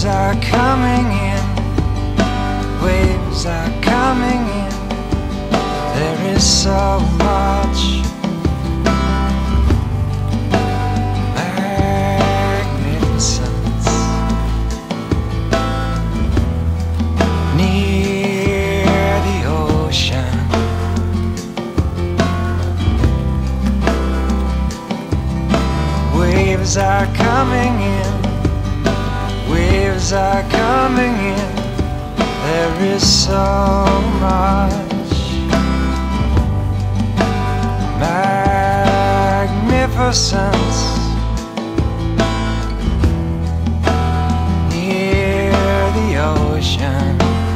Waves are coming in, waves are coming in. There is so much magnificence near the ocean. Waves are coming in, waves are coming in. There is so much magnificence near the ocean.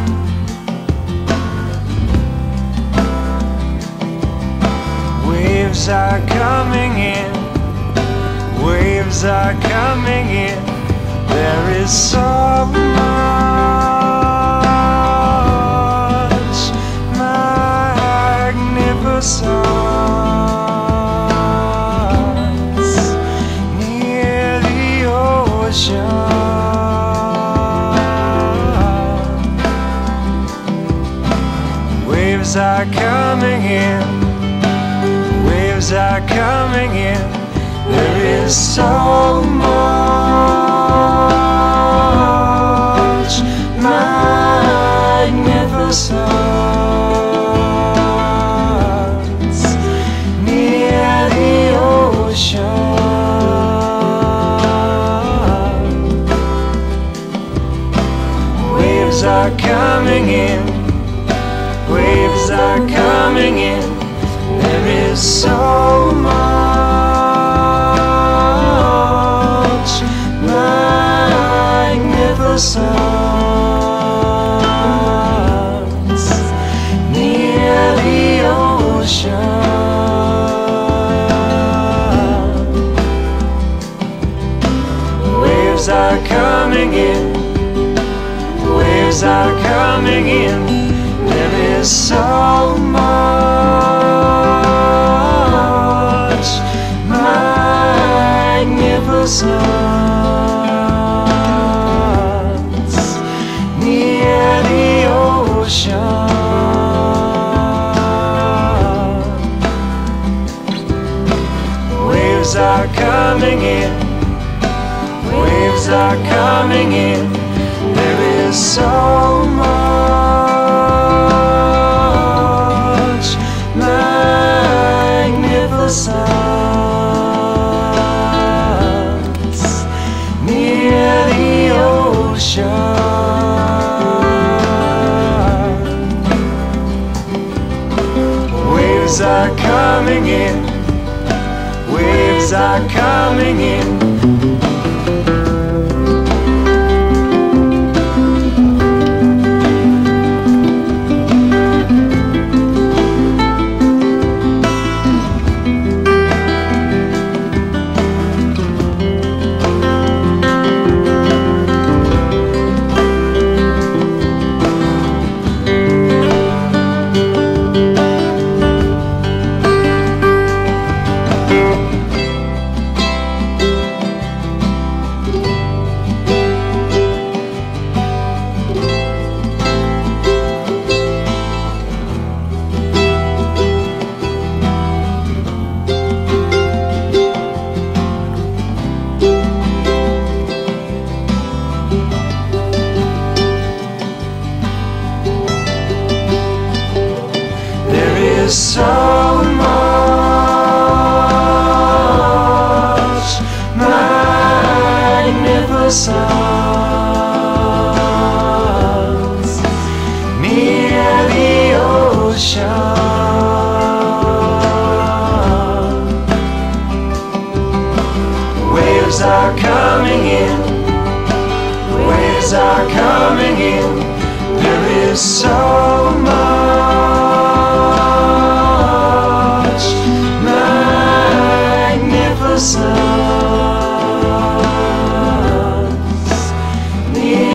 Waves are coming in, waves are coming in. There is so much magnificence near the ocean. Waves are coming in, waves are coming in. There is so much magnificence near the ocean. Waves are coming in, waves are coming in. There is so much magnificence near the ocean. Waves are coming in, waves are coming in. There is so much magnificence near the ocean. Waves are coming in, waves are coming in. There is so much magnificence near the ocean. Waves are coming in, waves are coming in. There's so much magnificence